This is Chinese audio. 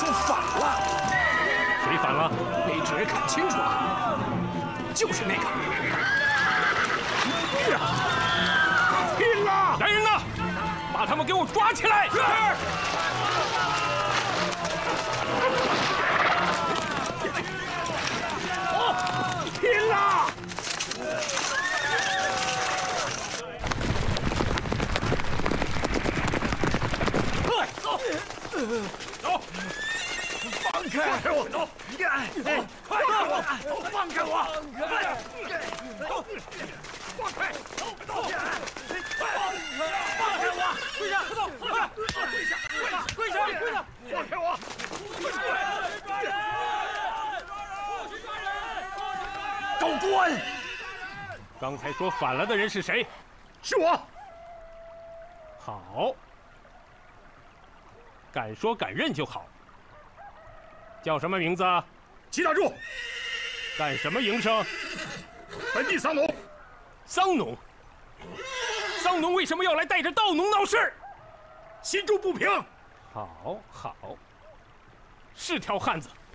反了。 谁反了？ 卑职看清楚了，就是那个。拼了！ 来人呐，把他们给我抓起来！是。 拼了！ 走！ 放开我！走！快让我！放开我！放开！走！放开我！跪下！走！跪下！放开我！高官， 刚才说反了的人是谁？ 是我。 好，敢说敢认就好。叫什么名字？ 齐大柱。 干什么营生？ 本地桑农。 桑农？桑农为什么要来带着稻农闹事？ 心中不平。 好，是条汉子。